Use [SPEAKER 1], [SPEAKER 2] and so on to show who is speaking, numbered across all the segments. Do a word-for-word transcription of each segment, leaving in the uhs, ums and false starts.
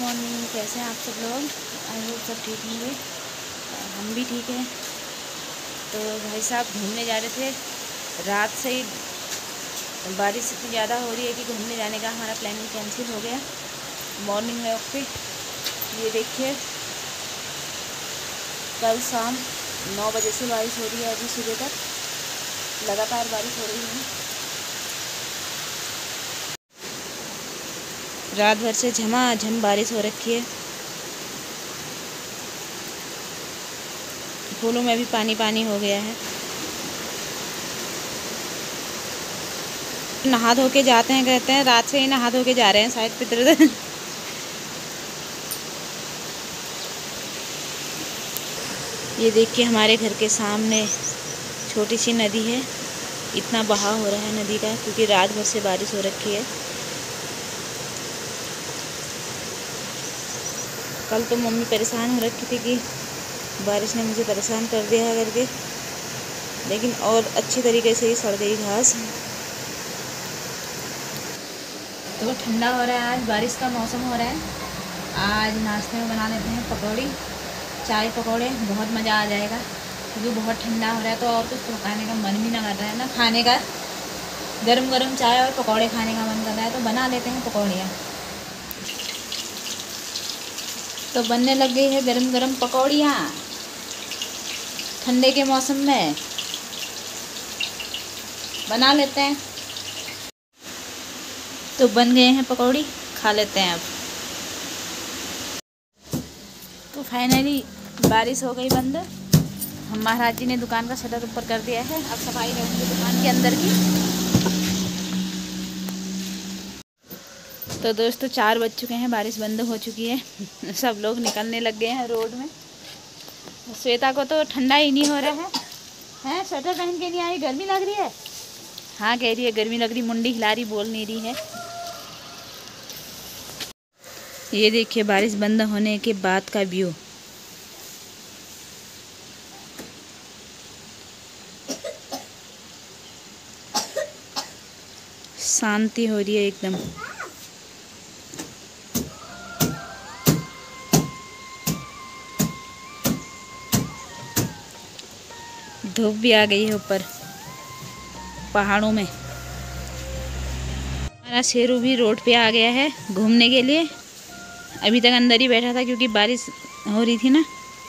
[SPEAKER 1] Morning. कैसे हैं आप सब लोग? आई होप सब ठीक होंगे। हम भी ठीक हैं। तो भाई साहब घूमने जा रहे थे, रात से ही बारिश इतनी ज़्यादा हो रही है कि घूमने जाने का हमारा प्लानिंग कैंसिल हो गया। मॉर्निंग वॉक पे ये देखिए, कल शाम नौ बजे से बारिश हो रही है, अभी सुबह तक लगातार बारिश हो रही है। रात भर से झमाझम बारिश हो रखी है। फूलों में भी पानी पानी हो गया है। नहा धो के जाते हैं, कहते हैं रात से ही नहा धो के जा रहे हैं शायद पितृ। ये देखिए हमारे घर के सामने छोटी सी नदी है। इतना बहाव हो रहा है नदी का क्योंकि रात भर से बारिश हो रखी है। कल तो मम्मी परेशान हो रखी थी कि बारिश ने मुझे परेशान कर दिया है करके, लेकिन और अच्छी तरीके से ही सड़ गई घास। तो ठंडा हो रहा है, आज बारिश का मौसम हो रहा है। आज नाश्ते में बना लेते हैं पकौड़ी, चाय पकौड़े, बहुत मज़ा आ जाएगा क्योंकि बहुत ठंडा हो रहा है। तो और कुछ खाने का मन भी ना कर रहा है ना, खाने का गरम गरम चाय और पकौड़े खाने का मन कर रहा है, तो बना लेते हैं पकौड़ियाँ। तो बनने लग गई है गरम गरम पकौड़ियाँ ठंडे के मौसम में, बना लेते हैं। तो बन गए हैं पकौड़ी, खा लेते हैं अब। तो फाइनली बारिश हो गई बंद। हम महाराज जी ने दुकान का शटर ऊपर कर दिया है। अब सफाई करेंगे दुकान के अंदर की। तो दोस्तों चार बज चुके हैं, बारिश बंद हो चुकी है। सब लोग निकलने लग गए हैं रोड में। श्वेता को तो ठंडा ही नहीं हो रहा है। हैं स्वेटर पहन के नहीं आई, गर्मी लग रही है। हाँ कह रही है गर्मी लग रही, मुंडी हिला रही, बोल नहीं रही है। ये देखिए बारिश बंद होने के बाद का व्यू। शांति हो रही है एकदम। धूप भी आ गई है ऊपर पहाड़ों में। हमारा शेरू भी रोड पे आ गया है घूमने के लिए। अभी तक अंदर ही बैठा था क्योंकि बारिश हो रही थी ना।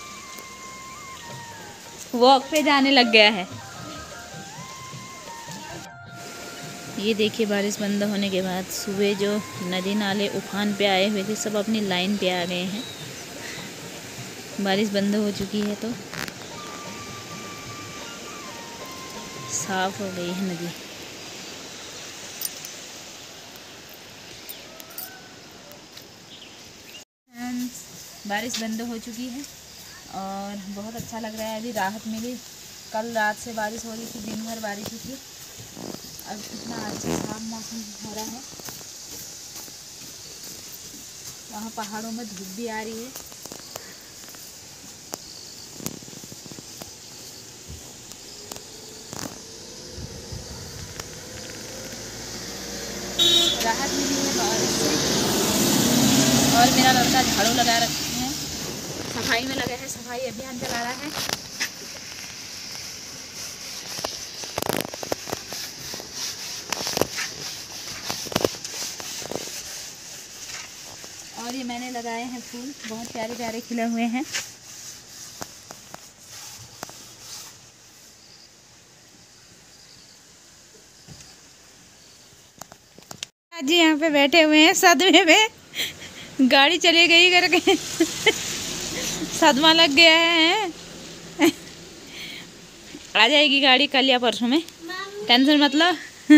[SPEAKER 1] वॉक पे जाने लग गया है। ये देखिए बारिश बंद होने के बाद सुबह जो नदी नाले उफान पे आए हुए थे सब अपनी लाइन पे आ गए हैं। बारिश बंद हो चुकी है तो साफ हो गई है नदी। बारिश बंद हो चुकी है और बहुत अच्छा लग रहा है। अभी राहत मिली। कल रात से बारिश हो रही थी, दिन भर बारिश हुई थी। अब इतना अच्छा साफ मौसम हो रहा है। वहाँ पहाड़ों में धूप भी आ रही है। राहत मिली है बारिश से। और मेरा लड़का झाड़ू लगा रखे हैं, सफाई में लगा है, सफाई अभियान चला रहा है। और ये मैंने लगाए हैं फूल, बहुत प्यारे प्यारे खिले हुए हैं। जी यहाँ पे बैठे हुए हैं सदमे में, गाड़ी चली गई करके सदमा लग गया है। आ जाएगी गाड़ी कल या परसों में, टेंशन मतलब।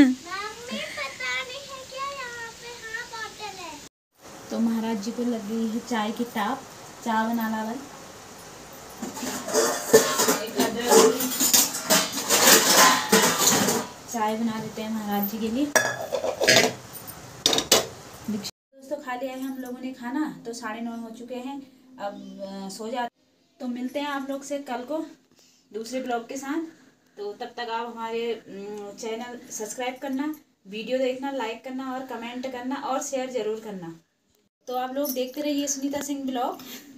[SPEAKER 1] तो महाराज जी को लग गई है चाय की टाप, चाय बना लावल। चाय बना देते हैं महाराज जी के लिए। दोस्तों खा लिया है हम लोगों ने खाना, तो साढ़े नौ हो चुके हैं। अब सो जा। तो मिलते हैं आप लोग से कल को दूसरे ब्लॉग के साथ। तो तब तक आप हमारे चैनल सब्सक्राइब करना, वीडियो देखना, लाइक करना और कमेंट करना और शेयर ज़रूर करना। तो आप लोग देखते रहिए सुनीता सिंह ब्लॉग।